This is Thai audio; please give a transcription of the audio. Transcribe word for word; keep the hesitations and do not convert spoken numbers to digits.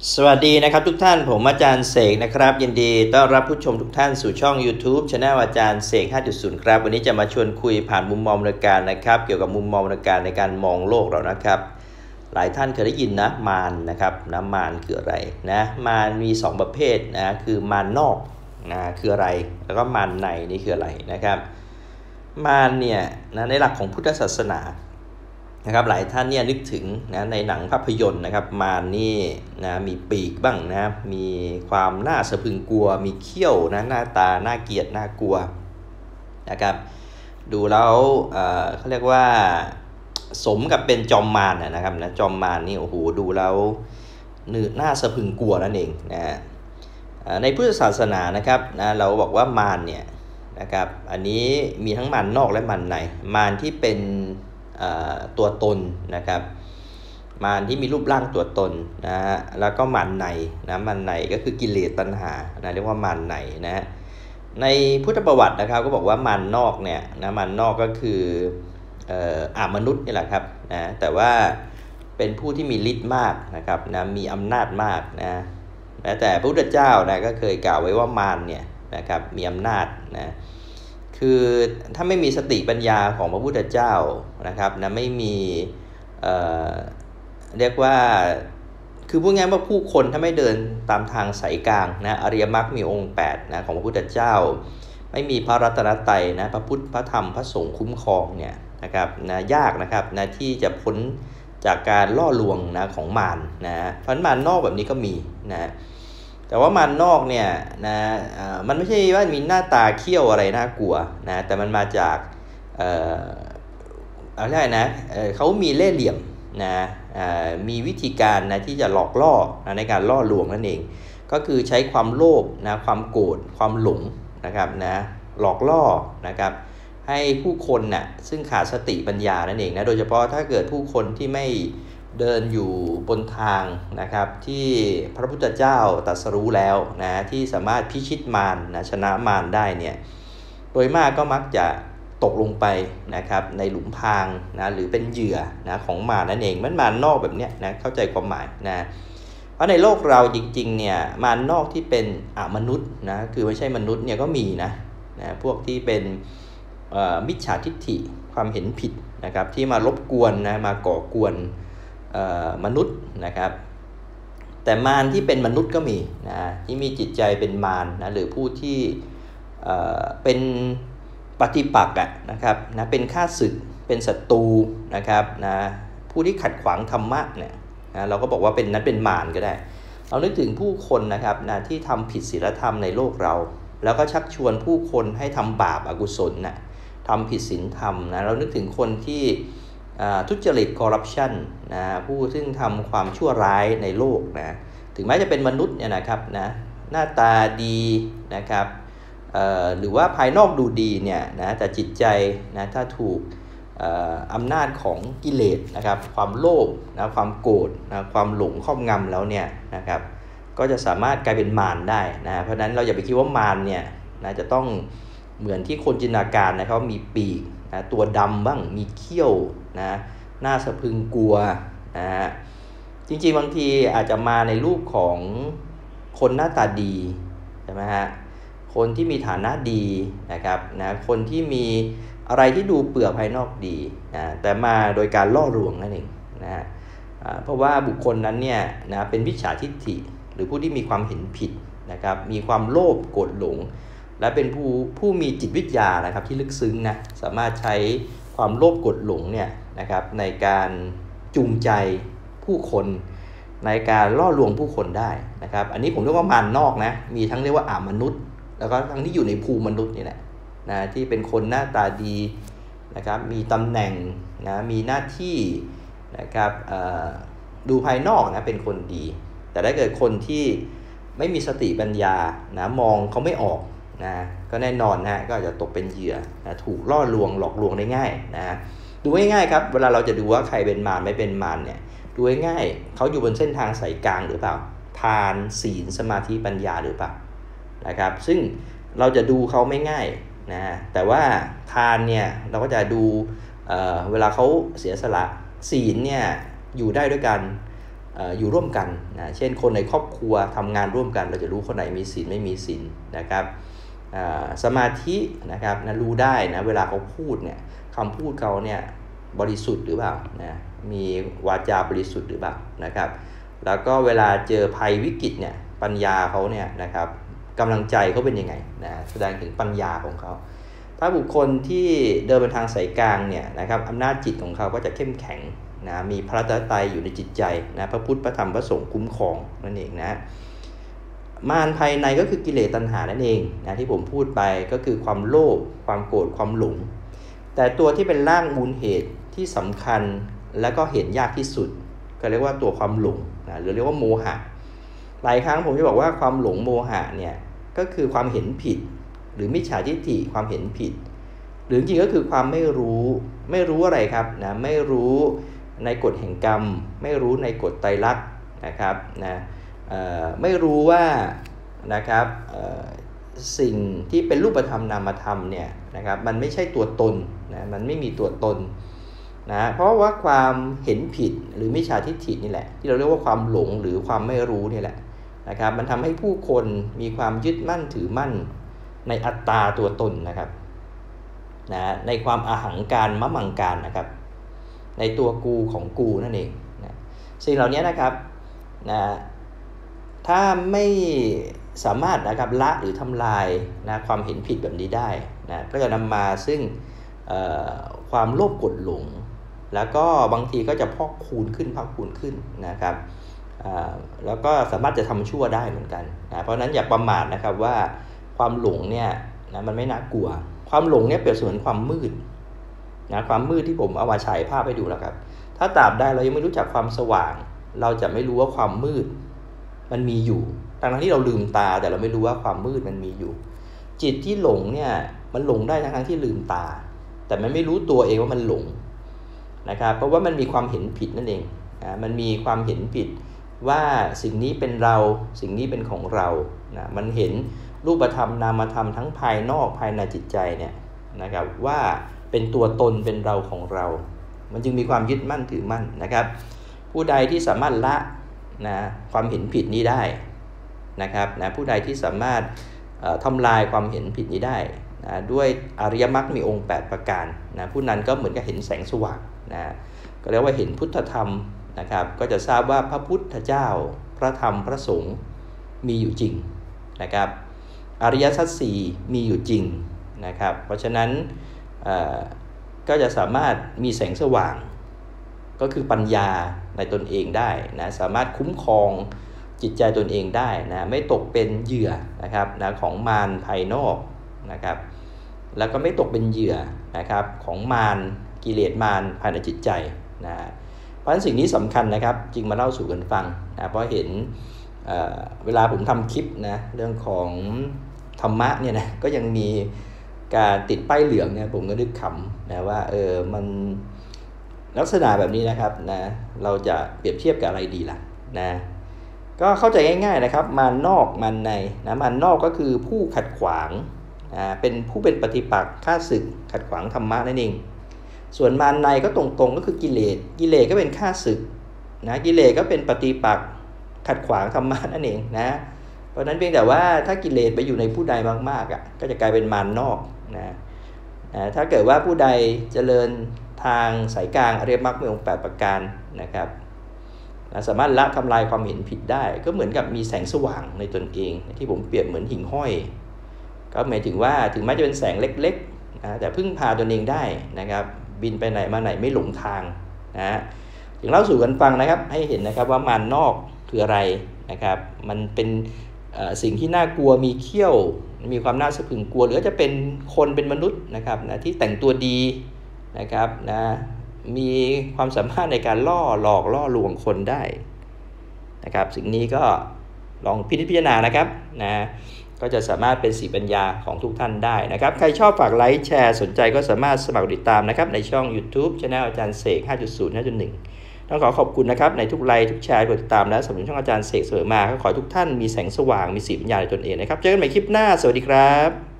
สวัสดีนะครับทุกท่านผมอาจารย์เสกนะครับยินดีต้อนรับผู้ชมทุกท่านสู่ช่อง YouTube Channel อาจารย์เสก ห้าจุดศูนย์ ครับวันนี้จะมาชวนคุยผ่านมุมมองในการนะครับเกี่ยวกับมุมมองในการในการมองโลกเรานะครับหลายท่านเคยได้ยินนะมารนะครับนะมารคืออะไรนะมารมีสองประเภทนะคือมารนอกนะคืออะไรแล้วก็มารในนี่คืออะไรนะครับมารเนี่ยนะในหลักของพุทธศาสนานะครับหลายท่านเนี่ยนึกถึงนะในหนังภาพยนตร์นะครับมารนี่นะมีปีกบ้างนะมีความน่าสะพรึงกลัวมีเขี้ยวนะหน้าตาน่าเกลียดน่ากลัวนะครับดูแล้วเอ่อเขาเรียกว่าสมกับเป็นจอมมารนะครับนะจอมมารนี่โอ้โหดูแล้วน่าสะพรึงกลัวนั่นเองนะในพุทธศาสนานะครับนะเราบอกว่ามารเนี่ยนะครับอันนี้มีทั้งมารนอกและมารในมารที่เป็นตัวตนนะครับมารที่มีรูปร่างตัวตนนะฮะแล้วก็มารในนะมารในก็คือกิเลสตัณหานะเรียกว่ามารในนะฮะในพุทธประวัตินะครับก็บอกว่ามารนอกเนี่ยนะมารนอกก็คือเอ่ออามนุษย์นี่แหละครับนะแต่ว่าเป็นผู้ที่มีฤทธิ์มากนะครับนะมีอำนาจมากนะแม้แต่พระพุทธเจ้านะก็เคยกล่าวไว้ว่ามารเนี่ยนะครับมีอำนาจนะคือถ้าไม่มีสติปัญญาของพระพุทธเจ้านะครับนะไม่มีเอ่อเรียกว่าคือพูดง่ายว่าผู้คนถ้าไม่เดินตามทางสายกลางนะอริยมรรคมีองค์แปดนะของพระพุทธเจ้าไม่มีพระรัตนตรัยนะพระพุทธพระธรรมพระสงฆ์คุ้มครองเนี่ยนะครับนะยากนะครับนะที่จะพ้นจากการล่อลวงนะของมารนะเพราะมารนอกแบบนี้ก็มีนะแต่ว่ามารนอกเนี่ยนะมันไม่ใช่ว่ามีหน้าตาเขี้ยวอะไรน่ากลัวนะแต่มันมาจากเอ่ออะไรนะเอ่อเขามีเล่ห์เหลี่ยมนะมีวิธีการนะที่จะหลอกล่อนะในการล่อลวงนั่นเองก็คือใช้ความโลภนะความโกรธความหลงนะครับนะหลอกล่อนะครับให้ผู้คนนะ่ะซึ่งขาดสติปัญญานั่นเองนะโดยเฉพาะถ้าเกิดผู้คนที่ไม่เดินอยู่บนทางนะครับที่พระพุทธเจ้าตรัสรู้แล้วนะที่สามารถพิชิตมารนะชนะมารได้เนี่ยโดยมากก็มักจะตกลงไปนะครับในหลุมพรางนะหรือเป็นเหยื่อนะของมารนั่นเองมันมารนอกแบบเนี้ยนะเข้าใจความหมายนะเพราะในโลกเราจริงๆเนี่ยมารนอกที่เป็นอมนุษย์นะคือไม่ใช่มนุษย์เนี่ยก็มีนะนะพวกที่เป็นมิจฉาทิฏฐิความเห็นผิดนะครับที่มารบกวนนะมาก่อกวนมนุษย์นะครับแต่มารที่เป็นมนุษย์ก็มีนะที่มีจิตใจเป็นมารนะหรือผู้ที่เป็นปฏิปักษ์นะครับนะเป็นข้าศึกเป็นศัตรูนะครับนะผู้ที่ขัดขวางธรรมะเนี่ยนะเราก็บอกว่าเป็นนั้นเป็นมารก็ได้เรานึกถึงผู้คนนะครับนะที่ทำผิดศีลธรรมในโลกเราแล้วก็ชักชวนผู้คนให้ทำบาปอกุศลนะทำผิดศีลธรรมนะเรานึกถึงคนที่ทุจริตคอร์รัปชันนะผู้ซึ่งทำความชั่วร้ายในโลกนะถึงแม้จะเป็นมนุษย์เนี่ยนะครับนะหน้าตาดีนะครับหรือว่าภายนอกดูดีเนี่ยนะแต่จิตใจนะถ้าถูกอำนาจของกิเลสนะครับความโลภนะความโกรธนะความหลงครอบงำแล้วเนี่ยนะครับก็จะสามารถกลายเป็นมารได้นะเพราะฉะนั้นเราอย่าไปคิดว่ามารเนี่ยนะจะต้องเหมือนที่คนจินตนาการนะครับมีปีกนะตัวดำบ้างมีเขี้ยวนะหน้าสะพรึงกลัวนะฮะจริงๆบางทีอาจจะมาในรูปของคนหน้าตาดีใช่ไหมฮะคนที่มีฐานะดีนะครับนะคนที่มีอะไรที่ดูเปลือกภายนอกดีนะแต่มาโดยการล่อลวงนั่นเองนะฮะเพราะว่าบุคคลนั้นเนี่ยนะเป็นมิจฉาทิฏฐิหรือผู้ที่มีความเห็นผิดนะครับมีความโลภโกรธหลงและเป็นผู้ผู้มีจิตวิทยานะครับที่ลึกซึ้งนะสามารถใช้ความโลภโกรธหลงเนี่ยนะครับในการจูงใจผู้คนในการล่อลวงผู้คนได้นะครับอันนี้ผมเรียกว่ามารนอกนะมีทั้งเรียกว่าอามนุษย์แล้วก็ทั้งที่อยู่ในภูมิมนุษย์นี่แหละนะที่เป็นคนหน้าตาดีนะครับมีตำแหน่งนะมีหน้าที่นะครับดูภายนอกนะเป็นคนดีแต่ถ้าเกิดคนที่ไม่มีสติปัญญานะมองเขาไม่ออกนะก็แน่นอนนะก็อาจจะตกเป็นเหยื่อนะถูกล่อลวงหลอกลวงได้ง่ายนะดูง่ายๆครับเวลาเราจะดูว่าใครเป็นมารไม่เป็นมารเนี่ยดูง่ายๆเขาอยู่บนเส้นทางสายกลางหรือเปล่าทานศีลสมาธิปัญญาหรือเปล่านะครับซึ่งเราจะดูเขาไม่ง่ายนะแต่ว่าทานเนี่ยเราก็จะดู เอ่อ เวลาเขาเสียสละศีลเนี่ยอยู่ได้ด้วยกันอยู่ร่วมกันนะเช่นคนในครอบครัวทำงานร่วมกันเราจะรู้คนไหนมีศีลไม่มีศีลนะครับสมาธินะครับนะรู้ได้นะเวลาเขาพูดเนี่ยคำพูดเขาเนี่ยบริสุทธิ์หรือเปล่านะมีวาจาบริสุทธิ์หรือเปล่านะครับแล้วก็เวลาเจอภัยวิกฤตเนี่ยปัญญาเขาเนี่ยนะครับกำลังใจเขาเป็นยังไงนะแสดงถึงปัญญาของเขาถ้าบุคคลที่เดินไปทางสายกลางเนี่ยนะครับอำนาจจิตของเขาก็จะเข้มแข็งนะมีพระรัตนตรัยอยู่ในจิตใจนะพระพุทธพระธรรมพระสงฆ์คุ้มครองนั่นเองนะมารภายในก็คือกิเลสตัณหานั่นเองนะที่ผมพูดไปก็คือความโลภความโกรธความหลงแต่ตัวที่เป็นรากมูลเหตุที่สำคัญและก็เห็นยากที่สุดก็เรียกว่าตัวความหลงนะหรือเรียกว่าโมหะหลายครั้งผมจะบอกว่าความหลงโมหะเนี่ยก็คือความเห็นผิดหรือมิจฉาทิฏฐิความเห็นผิดหรือจริงก็คือความไม่รู้ไม่รู้อะไรครับนะไม่รู้ในกฎแห่งกรรมไม่รู้ในกฎไตรลักษณ์นะครับนะไม่รู้ว่านะครับสิ่งที่เป็นรูปธรรมนามธรรมเนี่ยนะครับมันไม่ใช่ตัวตนนะมันไม่มีตัวตนนะเพราะว่าความเห็นผิดหรือมิจฉาทิฏฐินี่แหละที่เราเรียกว่าความหลงหรือความไม่รู้นี่แหละนะครับมันทำให้ผู้คนมีความยึดมั่นถือมั่นในอัตตาตัวตนนะครับนะในความอาหังการมะมังการนะครับในตัวกูของกูนั่นเองนะสิ่งเหล่านี้นะครับนะถ้าไม่สามารถนะครับละหรือทำลายนะความเห็นผิดแบบนี้ได้นะก็จะนำมาซึ่งความโลภโกรธหลงแล้วก็บางทีก็จะพอกคูณขึ้นพอกคูณขึ้นนะครับแล้วก็สามารถจะทำชั่วได้เหมือนกันนะเพราะนั้นอย่าประมาทนะครับว่าความหลงเนี่ยนะมันไม่น่ากลัวความหลงเนี่ยเปรียบเสมือนความมืดนะความมืดที่ผมเอามาฉายภาพให้ดูแล้วครับถ้าตราบใดเรายังไม่รู้จักความสว่างเราจะไม่รู้ว่าความมืดมันมีอยู่ทั้งที่เราลืมตาแต่เราไม่รู้ว่าความมืดมันมีอยู่จิตที่หลงเนี่ยมันหลงได้ทั้งที่ลืมตาแต่มันไม่รู้ตัวเองว่ามันหลงนะครับเพราะว่ามันมีความเห็นผิดนั่นเองนะมันมีความเห็นผิดว่าสิ่งนี้เป็นเราสิ่งนี้เป็นของเรานะมันเห็นรูปธรรมนามธรรมทั้งภายนอกภายในจิตใจเนี่ยนะครับว่าเป็นตัวตนเป็นเราของเรามันจึงมีความยึดมั่นถือมั่นนะครับผู้ใดที่สามารถละนะความเห็นผิดนี้ได้นะครับนะผู้ใดที่สามารถทำลายความเห็นผิดนี้ได้นะด้วยอริยมรรคมีองค์แปดประการนะผู้นั้นก็เหมือนกับเห็นแสงสว่างนะก็เรียกว่าเห็นพุทธธรรมนะครับก็จะทราบว่าพระพุทธเจ้าพระธรรมพระสงฆ์มีอยู่จริงนะครับอริยสัจสี่มีอยู่จริงนะครับเพราะฉะนั้นก็จะสามารถมีแสงสว่างก็คือปัญญาในตนเองได้นะสามารถคุ้มครองจิตใจตนเองได้นะไม่ตกเป็นเหยื่อนะครับนะของมารภายนอกนะครับแล้วก็ไม่ตกเป็นเหยื่อนะครับของมารกิเลสมารภายในจิตใจนะเพราะฉะนั้นสิ่งนี้สำคัญนะครับจึงมาเล่าสู่กันฟังนะเพราะเห็น เ, เวลาผมทำคลิปนะเรื่องของธรรมะเนี่ยนะก็ยังมีการติดป้ายเหลืองเนี่ยผมก็นึกขำนะว่าเออมันลักษณะแบบนี้นะครับนะเราจะเปรียบเทียบกับอะไรดีล่ะนะก็เข้าใจง่ายๆนะครับมารนอกมารในนะมารนอกก็คือผู้ขัดขวางนะเป็นผู้เป็นปฏิปักษ์ฆ่าศึกขัดขวางธรรมะนั่นเองส่วนมารในก็ตรงๆก็คือกิเลสกิเลสก็เป็นฆ่าศึกนะกิเลสก็เป็นปฏิปักษ์ขัดขวางธรรมะนั่นเองนะเพราะนั้นเพียงแต่ว่าถ้ากิเลสไปอยู่ในผู้ใดมากๆอ่ะก็จะกลายเป็นมารนอกนะนะถ้าเกิดว่าผู้ใดเจริญทางสายกลางอริยมรรคมีองค์แปดประการนะครับสามารถละทำลายความเห็นผิดได้ก็เหมือนกับมีแสงสว่างในตนเองที่ผมเปรียบเหมือนหิ่งห้อยก็หมายถึงว่าถึงแม้จะเป็นแสงเล็กๆนะแต่พึ่งพาตนเองได้นะครับบินไปไหนมาไหนไม่หลงทางนะถึงเล่าสู่กันฟังนะครับให้เห็นนะครับว่ามารนอกคืออะไรนะครับมันเป็นสิ่งที่น่ากลัวมีเขี้ยวมีความน่าสะพรึงกลัวหรือจะเป็นคนเป็นมนุษย์นะครับนะที่แต่งตัวดีนะครับนะมีความสามารถในการล่อหลอกล่อลวงคนได้นะครับสิ่งนี้ก็ลองพิจารณานะครับนะก็จะสามารถเป็นสีปัญญาของทุกท่านได้นะครับใครชอบฝากไลค์แชร์สนใจก็สามารถสมัครติดตามนะครับในช่อง YouTube Channel อาจารย์เสก ห้าจุดศูนย์ ห้าจุดหนึ่ง ต้องขอขอบคุณนะครับในทุกไลค์ทุกแชร์กดติดตามและสนับสนุนช่องอาจารย์เสกเสมอมาก็ขอให้ทุกท่านมีแสงสว่างมีสีปัญญาในตนเองนะครับเจอกันใหม่คลิปหน้าสวัสดีครับ